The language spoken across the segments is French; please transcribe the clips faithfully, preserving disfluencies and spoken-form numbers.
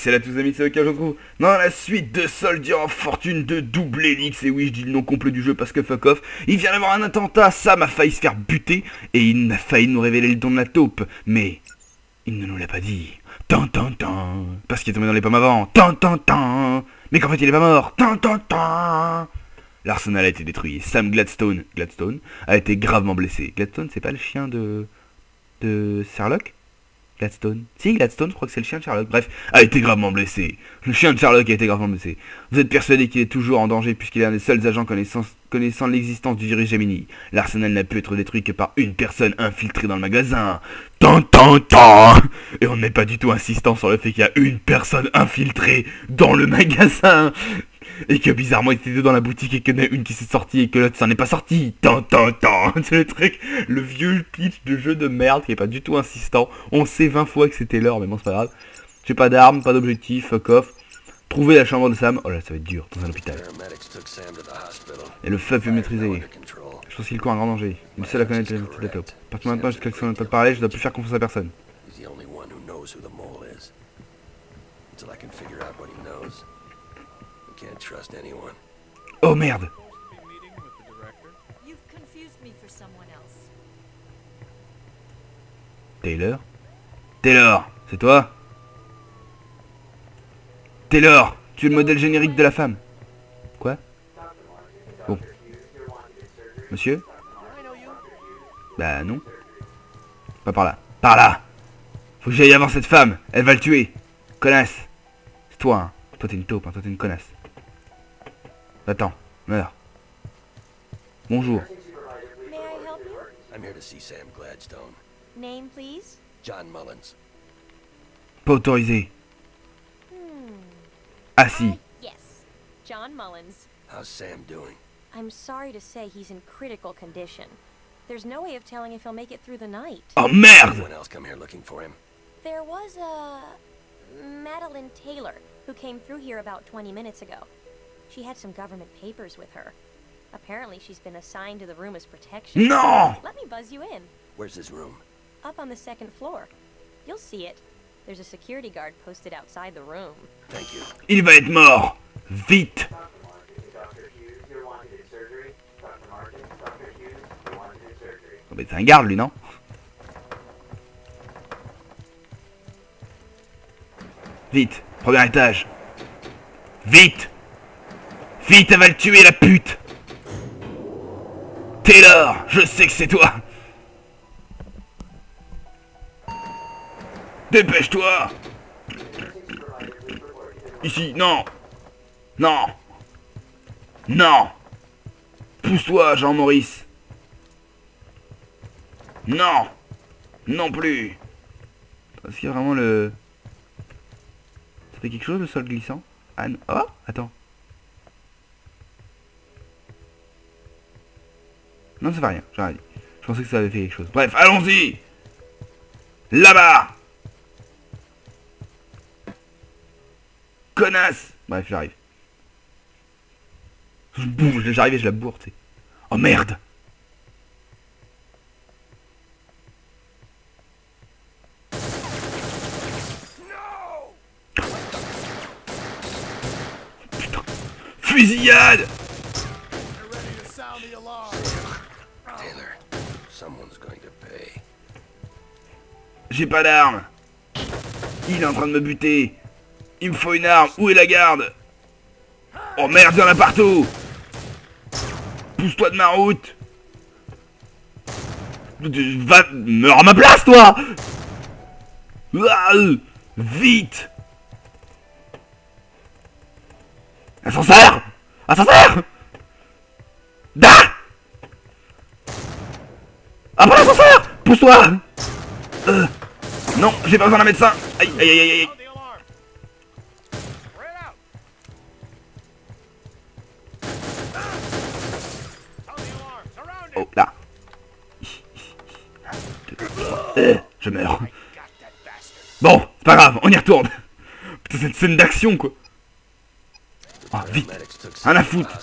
salut à tous amis, c'est OK, je vous retrouve dans la suite de Soldier of Fortune de Double Helix. Et oui, je dis le nom complet du jeu parce que fuck off. Il vient d'avoir un attentat, Sam a failli se faire buter et il a failli nous révéler le don de la taupe. Mais il ne nous l'a pas dit. Tan tan tan. Parce qu'il est tombé dans les pommes avant. Tan tan tan. Mais qu'en fait il est pas mort. Tan tan tan. L'arsenal a été détruit. Sam Gladstone, Gladstone a été gravement blessé. Gladstone, c'est pas le chien de... de Sherlock? Gladstone. Si, Gladstone, je crois que c'est le chien de Sherlock. Bref, a été gravement blessé. Le chien de Sherlock a été gravement blessé. Vous êtes persuadé qu'il est toujours en danger puisqu'il est un des seuls agents connaissant, connaissant l'existence du virus Gemini. L'arsenal n'a pu être détruit que par une personne infiltrée dans le magasin. Tan tan tan. Et on n'est pas du tout insistant sur le fait qu'il y a une personne infiltrée dans le magasin. Et que bizarrement il était deux dans la boutique et qu'il y en a une qui s'est sortie et que l'autre s'en est pas sorti. Tant tant tant. C'est le truc, le vieux pitch de jeu de merde qui est pas du tout insistant. On sait vingt fois que c'était l'heure, mais bon c'est pas grave. J'ai pas d'armes, pas d'objectif, fuck off. Trouver la chambre de Sam. Oh là ça va être dur dans un hôpital. Et le feu peut maîtriser. Je pense qu'il court un grand danger. Il est seul à connaître la de la taupe. À partir de maintenant jusqu'à ce qu'on ne peut pas parler, je dois plus faire confiance à personne. Oh merde. Taylor Taylor, c'est toi? Taylor, tu es le modèle générique de la femme. Quoi? Bon. Monsieur? Bah non. Pas par là. Par là. Faut que j'aille avant cette femme. Elle va le tuer. Connasse. C'est toi, hein. Toi t'es une taupe, hein. Toi t'es une connasse. Attends, meurs. Bonjour. May I help you? I'm here to see Sam Gladstone. Name, please. John Mullins. Pas autorisé. Hmm. Assis. Yes, John Mullins. How's Sam doing? I'm sorry to say he's in critical condition. There's no way of telling if he'll make it through the night. Oh merde! Anyone else come here looking for him? There was a Madeline Taylor who came through here about twenty minutes ago. She had some government papers with her. Apparently she's been assigned to the room as protection. Non! Let me buzz you in. Where's his room? Up on the second floor. You'll see it. There's a security guard posted outside the room. Thank you. Il va être mort! Vite! Oh, mais c'est un garde lui, non? Vite! Premier étage! Vite! Vite, elle va le tuer, la pute! Taylor, je sais que c'est toi! Dépêche-toi! Ici, non! Non! Non! Pousse-toi, Jean-Maurice! Non! Non plus! Est-ce qu'il y a vraiment le... Ça fait quelque chose, le sol glissant? Ah non. Oh! Attends. Non, ça fait rien, j'ai rien dit. Je pensais que ça avait fait quelque chose. Bref, allons-y! Là-bas! Connasse! Bref, j'arrive. Boum, j'arrive et je la bourre, tu sais. Oh merde! Putain! Fusillade! Taylor, someone's going to pay. J'ai pas d'arme. Il est en train de me buter. Il me faut une arme. Où est la garde? Oh merde, il y en a partout. Pousse-toi de ma route. Va, meurs à ma place, toi. Ah, vite. Ascenseur. Ascenseur. Da. Ah, pas l'ascenseur. Pousse-toi. Euh, non, j'ai pas besoin d'un médecin. Aïe, aïe, aïe, aïe. Oh, là. Euh, je meurs. Bon, c'est pas grave, on y retourne. Putain, cette scène d'action, quoi. Oh, vite. Un à foutre.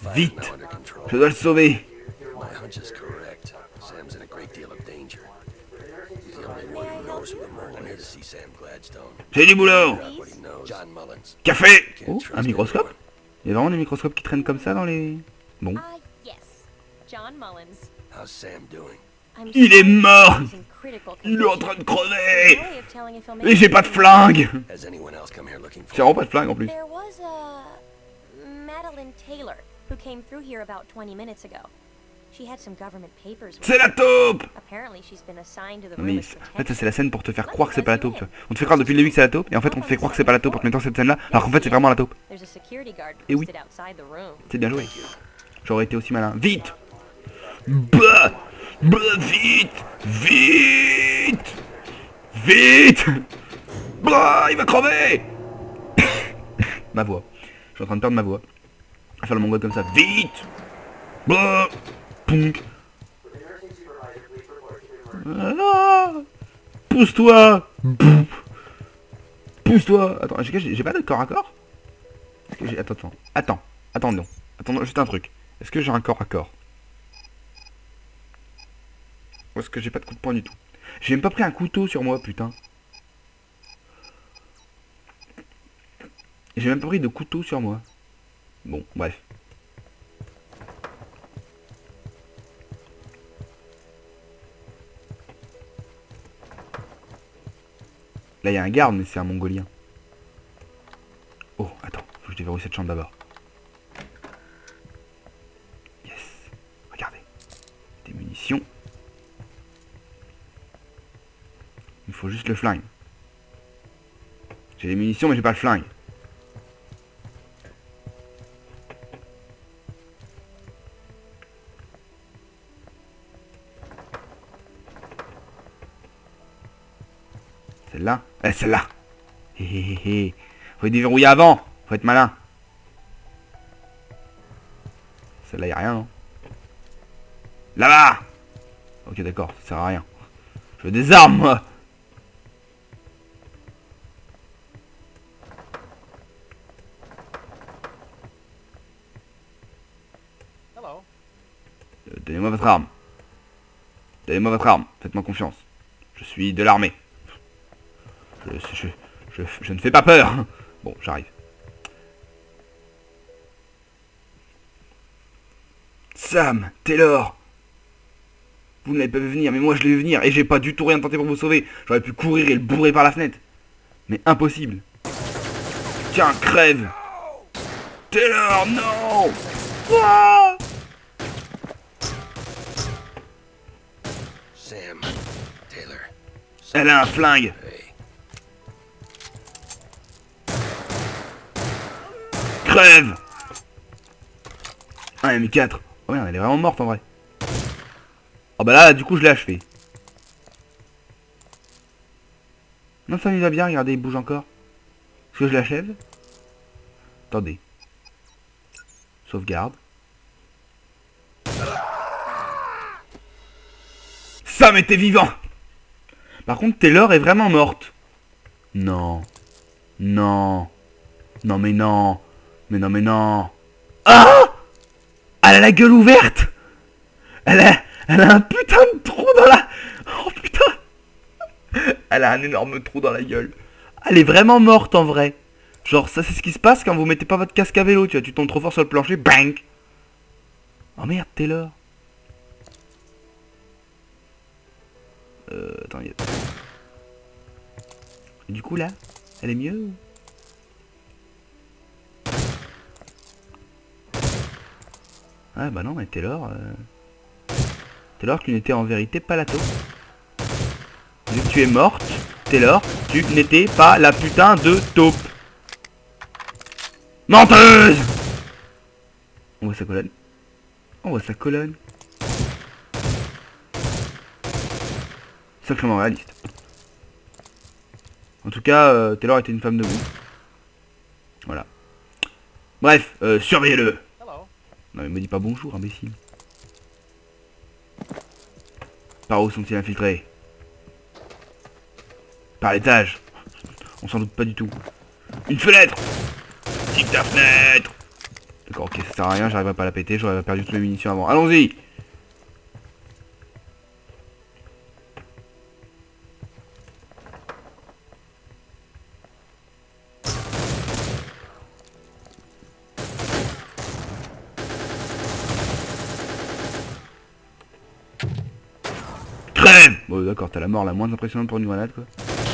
Vite. Je dois le sauver. He's the only one who knows who the murderer is. I'm here to see Sam Gladstone. J'ai du boulot. Figure out what he knows. John Mullins. Café. Can't Oh, trust un microscope. anyone. Il y a vraiment des microscopes qui traînent comme ça dans les... Bon. Ah, yes. John Mullins. How's Sam doing? I'm Il est sorry mort. he's in critical Il est en train de condition. crever. No way of telling if he'll make Et j'ai pas de it. flingue. Has anyone else come here looking J'ai for vraiment him? pas de flingue en plus. There was a Madeline Taylor who came through here about twenty minutes ago. She had some government papers with C'est la taupe. Apparently she's been assigned to the Non room mais as c'est- en fait protection. ça, c'est la scène pour te faire croire que c'est pas la taupe, tu vois. On te fait croire depuis le début que c'est la taupe et en fait on te fait croire que c'est pas la taupe en te mettant cette scène là alors qu'en fait c'est vraiment la taupe. There's a security guard Eh oui. posted outside the room. C'est bien joué. J'aurais été aussi malin. Vite. Bah, bah, vite. Vite. Vite. Bah, il va crever. Ma voix. Je suis en train de perdre ma voix. À faire le mongol comme ça. Vite. Bah. Ponk. Ah, pousse-toi. Boum. Pousse-toi. Attends, j'ai j'ai pas de corps à corps. Est-ce que j'ai... Attends, attends. Attends. Attendons. Attendons, juste un truc. Est-ce que j'ai un corps à corps? Ou est-ce que j'ai pas de coup de poing du tout? J'ai même pas pris un couteau sur moi, putain. J'ai même pas pris de couteau sur moi. Bon, bref. Là, il y a un garde, mais c'est un mongolien. Oh, attends, faut que je déverrouille cette chambre d'abord. Yes. Regardez. Des munitions. Il faut juste le flingue. J'ai des munitions, mais j'ai pas le flingue. Celle-là. Eh, celle-là. Hé hé hé. Faut déverrouiller avant. Faut être malin. Celle-là, y a rien, non? Là-bas. Ok, d'accord, ça sert à rien. Je veux des armes, moi. Hello. Euh, Donnez-moi votre arme. Donnez-moi votre arme. Faites-moi confiance. Je suis de l'armée. Je, je, je, je ne fais pas peur. Bon, j'arrive. Sam, Taylor. Vous ne l'avez pas vu venir, mais moi je l'ai vu venir. Et j'ai pas du tout rien tenté pour vous sauver. J'aurais pu courir et le bourrer par la fenêtre. Mais impossible. Tiens, crève. Taylor, non. Ah. Sam. Taylor. Elle a un flingue. Hey. Crève. Un M quatre. Oh merde, elle est vraiment morte en vrai. Oh bah là, du coup, je l'ai achevé. Non, ça lui va bien, regardez, il bouge encore. Est-ce que je l'achève? Attendez. Sauvegarde. Sam était vivant. Par contre, Taylor est vraiment morte. Non. Non. Non mais non. Mais non mais non. Ah! Elle a la gueule ouverte. Elle a, elle a un putain de trou dans la... Oh putain. Elle a un énorme trou dans la gueule. Elle est vraiment morte en vrai. Genre ça c'est ce qui se passe quand vous mettez pas votre casque à vélo, tu vois, tu tombes trop fort sur le plancher, bang. Oh merde, Taylor. Euh, attends, y a... Du coup là, elle est mieux ou... Ah bah non, mais Taylor... Euh... Taylor, tu n'étais en vérité pas la taupe. Vu que tu es morte, Taylor, tu n'étais pas la putain de taupe. Menteuse! On voit sa colonne. On voit sa colonne. Sacrément réaliste. En tout cas, euh, Taylor était une femme de goût. Voilà. Bref, euh, surveillez-le. Hello. Non mais me dis pas bonjour, imbécile. Par où sont-ils infiltrés? Par l'étage. On s'en doute pas du tout. Une fenêtre. Tique ta fenêtre. D'accord, ok, ça sert à rien, j'arriverai pas à la péter, j'aurais perdu toutes mes munitions avant. Allons-y. Bon d'accord, t'as la mort la moins impressionnante pour une grenade quoi.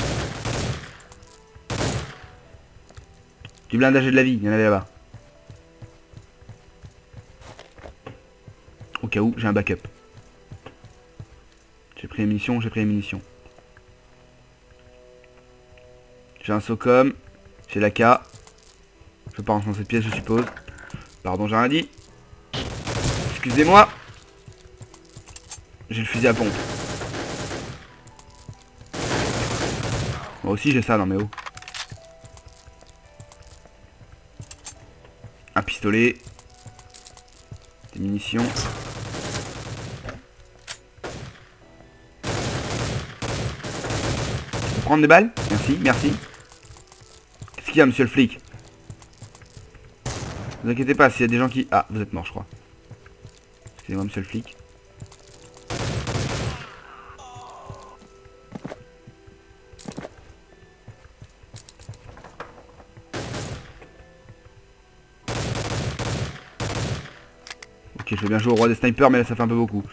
Du blindage et de la vie, il y en avait là-bas. Au cas où, j'ai un backup. J'ai pris les munitions, j'ai pris les munitions. J'ai un SOCOM, j'ai l'A K. Je peux pas rentrer dans cette pièce je suppose. Pardon, j'ai rien dit. Excusez-moi. J'ai le fusil à pompe. Moi aussi j'ai ça dans mes hauts. Un pistolet. Des munitions. Je peux prendre des balles? Merci, merci. Qu'est-ce qu'il y a monsieur le flic? Ne vous inquiétez pas, s'il y a des gens qui... Ah, vous êtes mort je crois. Excusez-moi monsieur le flic. Ok, je vais bien jouer au roi des snipers, mais là ça fait un peu beaucoup.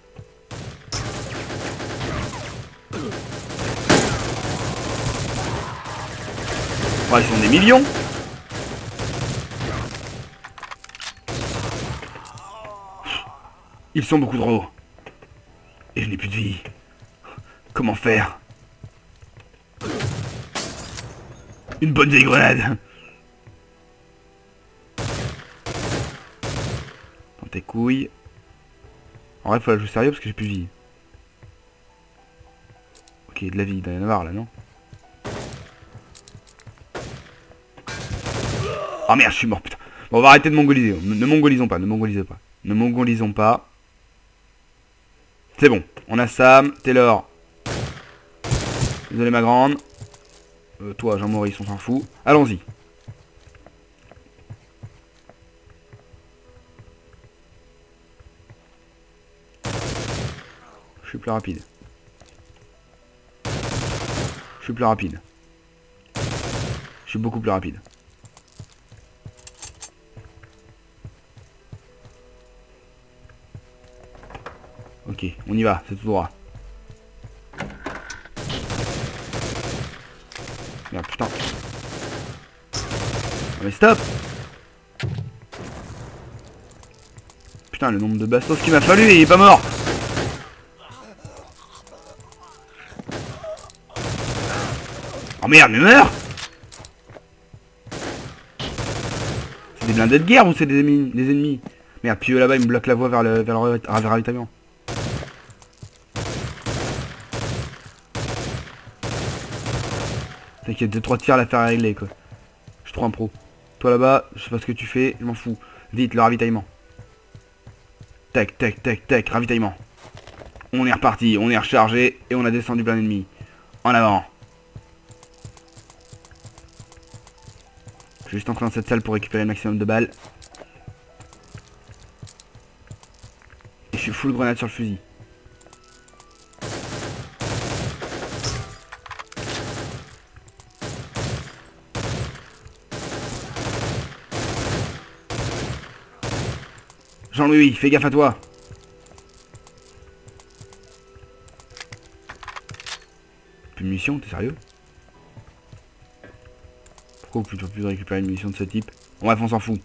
Oh, ils sont des millions. Ils sont beaucoup trop. Et je n'ai plus de vie. Comment faire? Une bonne vieille grenade. Dans tes couilles. En vrai, faut la jouer sérieux parce que j'ai plus de vie. Ok, de la vie, il doit y en avoir là, non? Oh merde, je suis mort, putain. Bon, on va arrêter de mongoliser. Ne, ne mongolisons pas, ne mongolisons pas. Ne mongolisons pas. C'est bon. On a Sam, Taylor. Désolé ma grande. Euh, toi, Jean-Maurice, on s'en fout. Allons-y. Je suis plus rapide. Je suis plus rapide. Je suis beaucoup plus rapide. Ok, on y va, c'est tout droit. Merde, putain. Non mais stop. Putain, le nombre de bastos qu'il m'a fallu et il est pas mort. Oh merde, mais meurs. C'est des blindés de guerre ou c'est des ennemis, des ennemis? Merde, puis eux là-bas ils me bloquent la voie vers le, vers le, vers le ravitaillement. T'inquiète, deux trois tirs à la faire régler quoi. Je suis trop un pro. Toi là-bas, je sais pas ce que tu fais, je m'en fous. Vite, le ravitaillement. Tac, tac, tac, tac, ravitaillement. On est reparti, on est rechargé et on a descendu plein d'ennemis. En avant. Je vais juste entrer dans cette salle pour récupérer le maximum de balles. Et je suis full grenade sur le fusil. Jean-Louis, fais gaffe à toi. Plus de munitions, t'es sérieux? Pourquoi vous pouvez plus récupérer une munition de ce type? Bon bref, on s'en fout.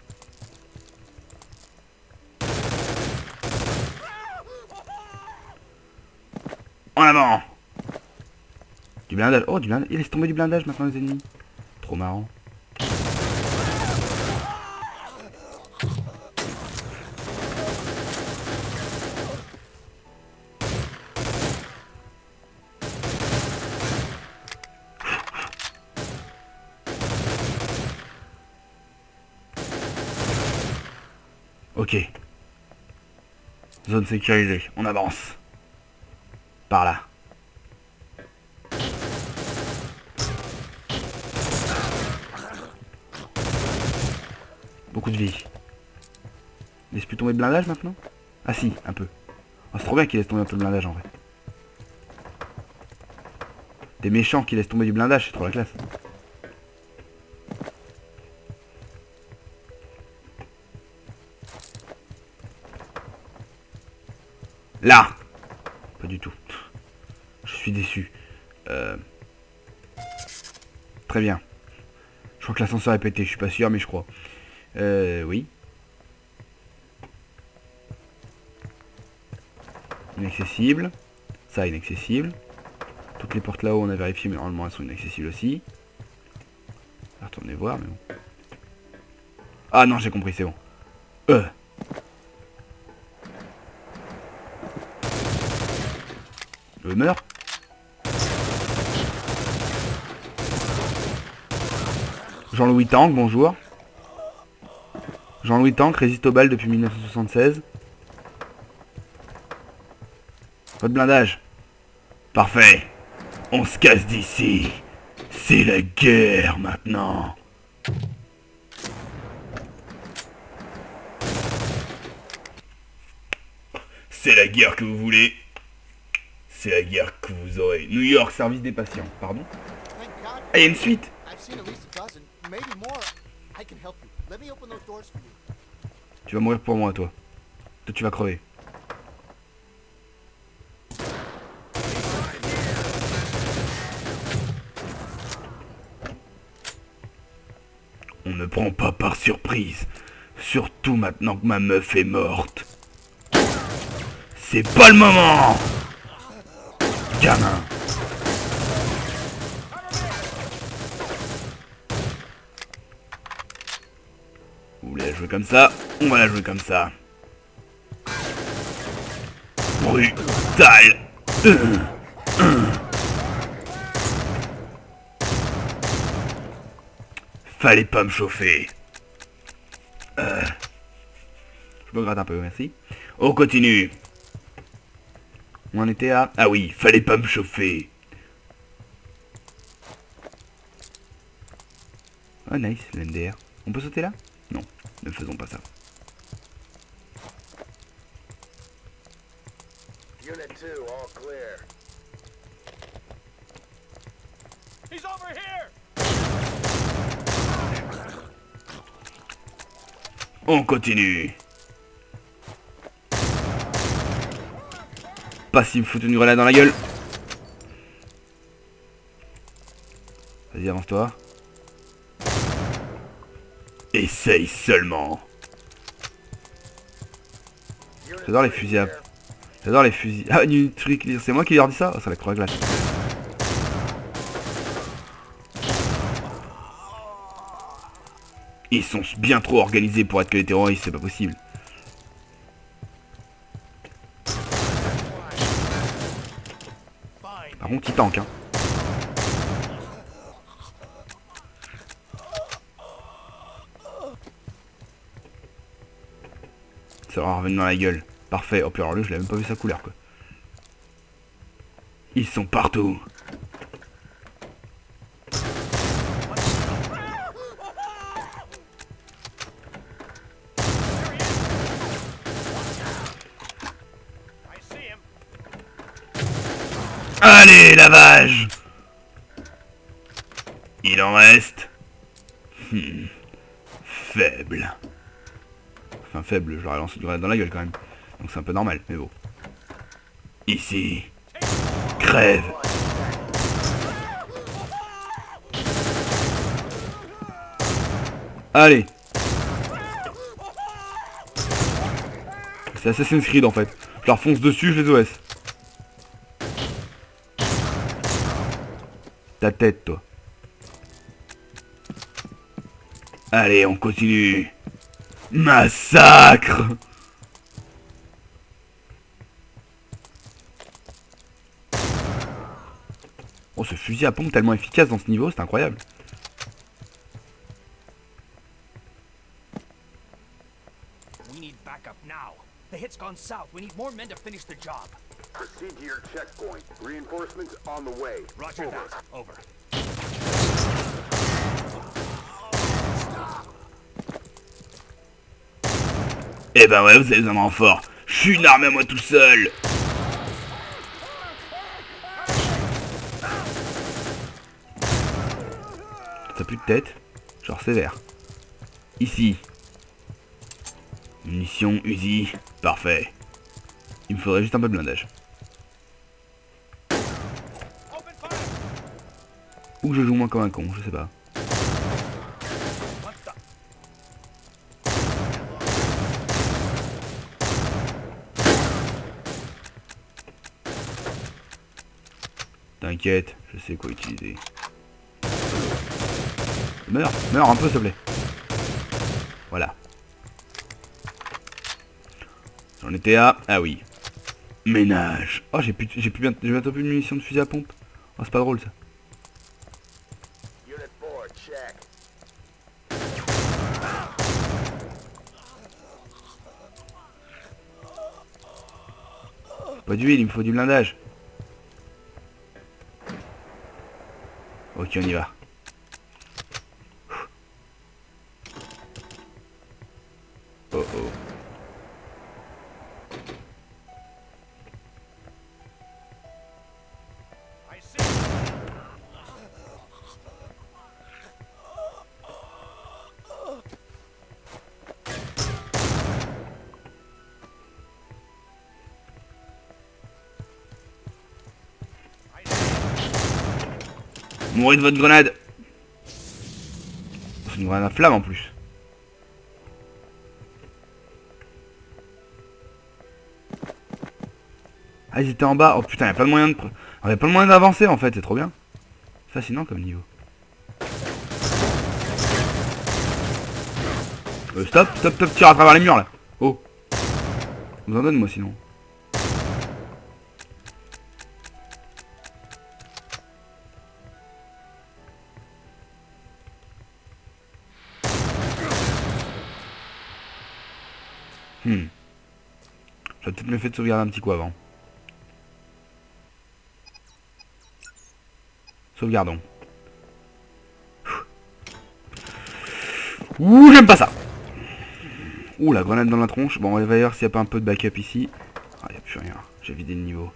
En avant. Du blindage. Oh, du blindage. Il laisse tomber du blindage maintenant les ennemis. Trop marrant. Ok. Zone sécurisée. On avance. Par là. Beaucoup de vie. Laisse plus tomber le blindage maintenant? Ah si, un peu. Oh, c'est trop bien qu'il laisse tomber un peu le blindage en vrai. Des méchants qui laissent tomber du blindage, c'est trop la classe. Là. Pas du tout. Je suis déçu. Euh... Très bien. Je crois que l'ascenseur est pété, je suis pas sûr, mais je crois. Euh, oui. Inaccessible. Ça, inaccessible. Toutes les portes là-haut, on a vérifié, mais normalement, elles sont inaccessibles aussi. On va retourner voir, mais bon. Ah non, j'ai compris, c'est bon. Euh. Je meurs. Jean-Louis Tank, bonjour. Jean-Louis Tank résiste aux balles depuis mille neuf cent soixante-seize. Pas de blindage. Parfait. On se casse d'ici. C'est la guerre maintenant. C'est la guerre que vous voulez. C'est la guerre que vous aurez. New York, service des patients. Pardon. Ah, il y a une suite. Tu vas mourir pour moi, toi. Toi, tu vas crever. On ne prend pas par surprise. Surtout maintenant que ma meuf est morte. C'est pas le moment, gamin. Vous voulez la jouer comme ça? On va la jouer comme ça. Brutal. Euh, euh. Fallait pas me chauffer. Euh. Je me gratte un peu, merci. On continue. On en était à... Ah oui, fallait pas me chauffer. Oh nice, l'M D R. On peut sauter là? Non, ne faisons pas ça. Unit two, all clear. He's over here! On continue. Pas s'il me fout une grenade dans la gueule. Vas-y, avance-toi. Essaye seulement. J'adore les fusils à... J'adore les fusils... Ah, du truc, c'est moi qui leur dis ça? Oh, ça la croix à glace. Ils sont bien trop organisés pour être que les terroristes, c'est pas possible. Par contre, ils tankent, hein. Ça va revenir dans la gueule. Parfait. Oh, puis alors lui, je l'ai même pas vu sa couleur, quoi. Ils sont partout. Allez, lavage. Il en reste. Hmm. Faible. Enfin faible, je leur ai lancé du grenade dans la gueule quand même. Donc c'est un peu normal, mais bon. Ici. Crève. Allez. C'est Assassin's Creed en fait. Je leur fonce dessus, je les O S. Ta tête, toi. Allez, on continue. Massacre. Oh, ce fusil à pompe tellement efficace dans ce niveau, c'est incroyable. We need backup now. The hit's gone south. We need more men to finish the job. Proceed to your checkpoint. Reinforcements on the way. Roger Over. that. Over. Eh ben ouais, vous avez besoin de renfort. Je suis une armée à moi tout seul. T'as plus de tête? Genre sévère. Ici. Munitions, Uzi. Parfait. Il me faudrait juste un peu de blindage. Ou que je joue moins comme un con, je sais pas. What the? T'inquiète, je sais quoi utiliser. Meurs, meurs un peu s'il te plaît. Voilà. J'en étais à... Ah oui. Ménage. Oh j'ai plus, j'ai plus bien, j'ai bientôt plus de munitions de fusil à pompe. Oh c'est pas drôle ça. Unit four, check. Pas d'huile, il me faut du blindage. Ok on y va. Oh oh. I see. Mourez de votre grenade. C'est une grenade à flamme en plus. Ah ils étaient en bas. Oh putain y'a pas de moyen de... On avait pas le moyen d'avancer en fait, c'est trop bien. Fascinant comme niveau. Euh, stop, stop, stop, tire à travers les murs là. Oh. Vous en donne moi sinon. Hmm. J'aurais peut-être mieux fait de sauvegarder un petit coup avant. Sauvegardons. Ouh, j'aime pas ça. Ouh, la grenade dans la tronche. Bon, on va voir s'il n'y a pas un peu de backup ici. Ah, il n'y a plus rien. J'ai vidé le niveau.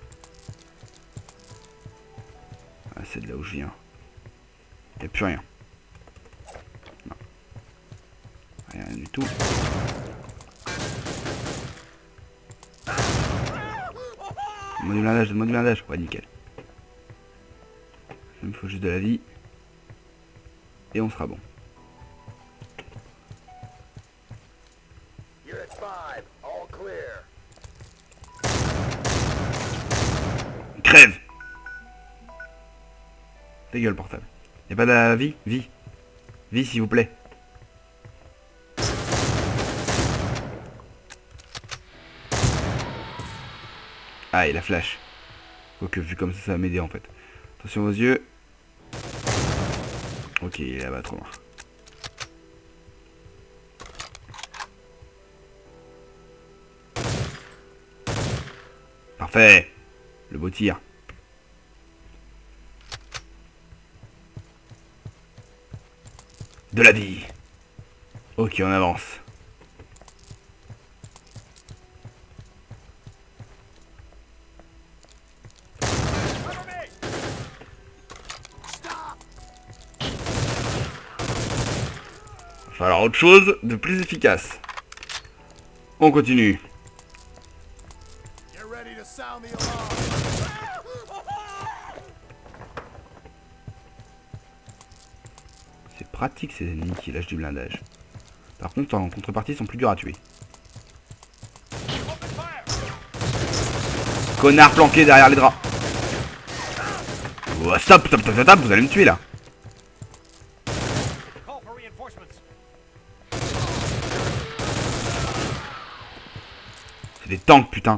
Ah, c'est de là où je viens. Il n'y a plus rien. Non. Rien du tout. Donne-moi du blindage, donne-moi du blindage. Ouais, nickel. Il me faut juste de la vie. Et on sera bon. Unit five, all clear. Crève! Ta gueule, portable. Y'a pas de la vie? Vie. Vie, s'il vous plaît. Ah, et la flash. Quoique, vu comme ça, ça va m'aider en fait. Attention aux yeux. Ok, il est là-bas, trop loin. Parfait. Le beau tir. De la vie. Ok, on avance. Va falloir autre chose de plus efficace. On continue. Get ready to sound the alarm. C'est pratique ces ennemis qui lâchent du blindage. Par contre, en contrepartie, ils sont plus durs à tuer. Connard planqué derrière les draps. Oh, stop, stop, stop, stop, vous allez me tuer là. Call for reinforcements. C'est des tanks, putain.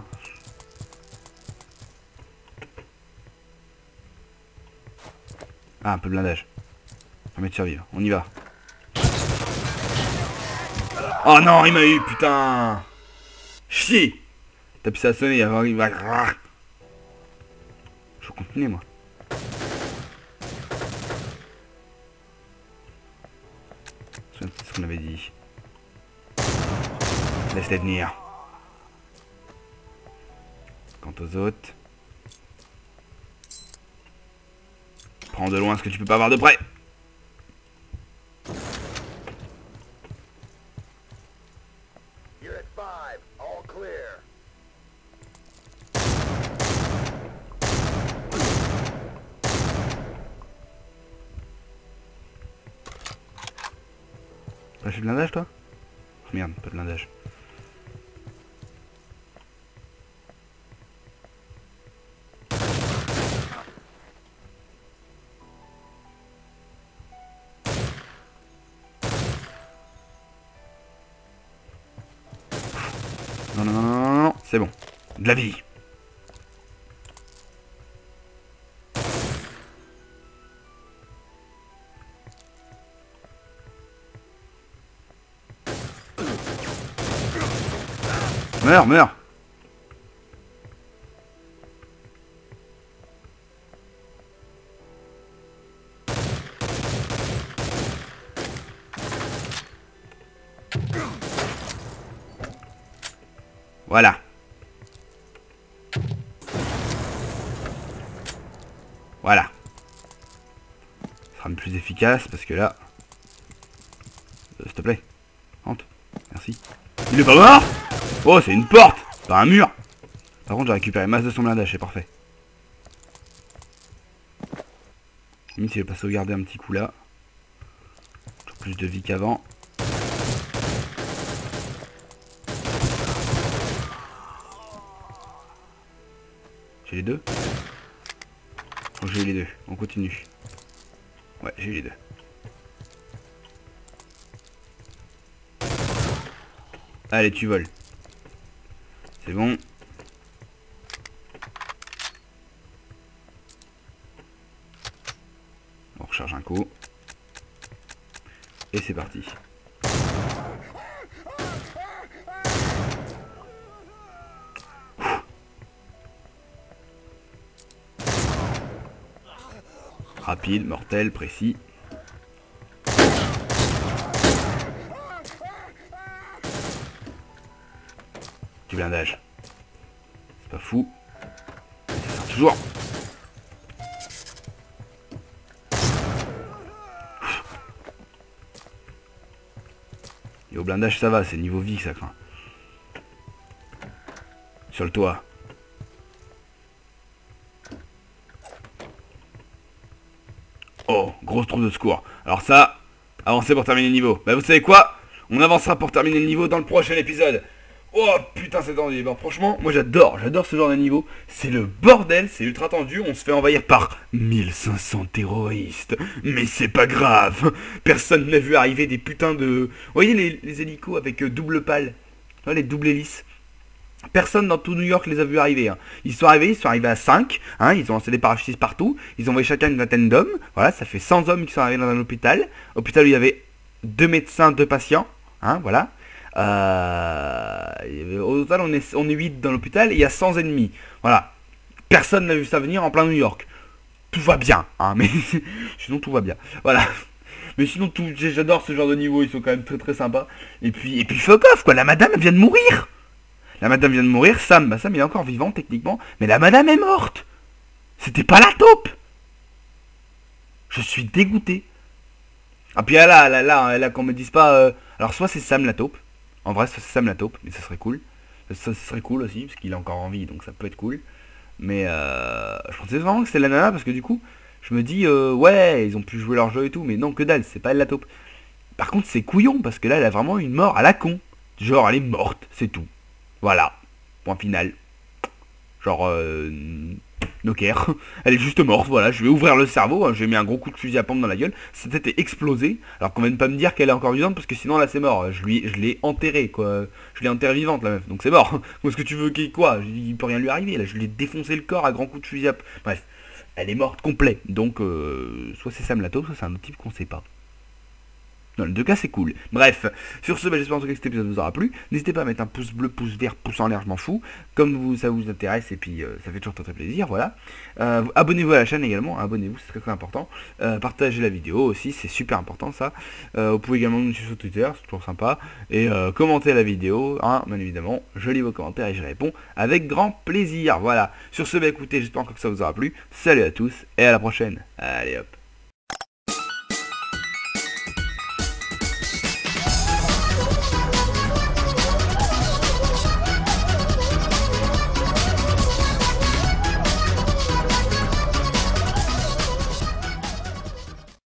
Ah, un peu de blindage. Permet de survivre. On y va. Oh non, il m'a eu, putain. Chier. T'as pu ça à sonner, il va... Je veux continuer, moi. C'est ce qu'on avait dit. Laisse-les venir. Quant aux autres... Prends de loin ce que tu peux pas voir de près. Unit five, all clear. blindage toi? Oh, merde, pas de blindage. Non, non, non, non, non, non, c'est bon. De la vie. Meurs, meurs. Voilà. Voilà. Ça sera plus efficace parce que là... Euh, S'il te plaît. Rentre. Merci. Il est pas mort? Oh, c'est une porte, pas un mur. Par contre, j'ai récupéré masse de son blindage, c'est parfait. Même si je vais pas sauvegarder un petit coup là. Toujours plus de vie qu'avant. J'ai les deux. Oh, j'ai eu les deux, on continue. Ouais, j'ai eu les deux. Allez, tu voles. C'est bon. On recharge un coup. Et c'est parti. Rapide, mortel, précis. Du blindage. C'est pas fou. Ça sert toujours. Et au blindage ça va, c'est niveau vie que ça craint. Sur le toit. Oh, grosse trousse de secours. Alors ça, avancer pour terminer le niveau. Bah vous savez quoi? On avancera pour terminer le niveau dans le prochain épisode. Oh putain c'est tendu. Bon franchement moi j'adore, j'adore ce genre de niveau. C'est le bordel, c'est ultra tendu. On se fait envahir par mille cinq cents terroristes. Mais c'est pas grave. Personne n'a vu arriver des putains de... Vous voyez les, les hélicos avec euh, double pale, les double hélices. Personne dans tout New York les a vus arriver. Hein. Ils sont arrivés, ils sont arrivés à cinq. Hein, ils ont lancé des parachutistes partout. Ils ont envoyé chacun une vingtaine d'hommes. Voilà, ça fait cent hommes qui sont arrivés dans un hôpital. Hôpital où il y avait deux médecins, deux patients. Hein, voilà. Euh, il y avait, au total, on est, on est huit dans l'hôpital et il y a cent ennemis. Voilà. Personne n'a vu ça venir en plein New York. Tout va bien. Hein, mais sinon, tout va bien. Voilà. Mais sinon, tout, j'adore ce genre de niveau. Ils sont quand même très très sympas. Et puis, et puis fuck off, quoi. La madame, elle vient de mourir. La madame vient de mourir, Sam, bah Sam il est encore vivant techniquement, mais la madame est morte. C'était pas la taupe. Je suis dégoûté. Ah puis là, là, là, là, qu'on me dise pas... Euh... Alors soit c'est Sam la taupe, en vrai soit c'est Sam la taupe, mais ça serait cool. Ça, ça serait cool aussi, parce qu'il est encore en vie, donc ça peut être cool. Mais euh... je pensais vraiment que c'était la nana, parce que du coup, je me dis, euh, ouais, ils ont pu jouer leur jeu et tout, mais non, que dalle, c'est pas elle la taupe. Par contre c'est couillon, parce que là, elle a vraiment une mort à la con. Genre, elle est morte, c'est tout. Voilà, point final. Genre, euh, no care. Elle est juste morte, voilà, je vais ouvrir le cerveau, hein, j'ai mis un gros coup de fusil à pompe dans la gueule, sa tête est explosée, alors qu'on vient de pas me dire qu'elle est encore vivante, parce que sinon là c'est mort, je lui, je l'ai enterrée, quoi, je l'ai enterrée vivante la meuf, donc c'est mort. Qu'est-ce que tu veux, quoi, il peut rien lui arriver, là, je lui ai défoncé le corps à grands coups de fusil à pompe, bref, elle est morte complet, donc, euh, soit c'est Sam la taupe, soit c'est un autre type qu'on sait pas. Dans les deux cas c'est cool. Bref, sur ce, bah, j'espère en tout cas que cet épisode vous aura plu. N'hésitez pas à mettre un pouce bleu, pouce vert, pouce en l'air, je m'en fous. Comme vous, ça vous intéresse et puis euh, ça fait toujours très très plaisir, voilà. Euh, abonnez-vous à la chaîne également, hein, abonnez-vous, c'est très très important. Euh, partagez la vidéo aussi, c'est super important ça. Euh, vous pouvez également nous suivre sur Twitter, c'est toujours sympa. Et euh, commentez la vidéo, hein, bien évidemment. Je lis vos commentaires et je réponds avec grand plaisir, voilà. Sur ce, bah écoutez, j'espère encore que ça vous aura plu. Salut à tous et à la prochaine. Allez hop.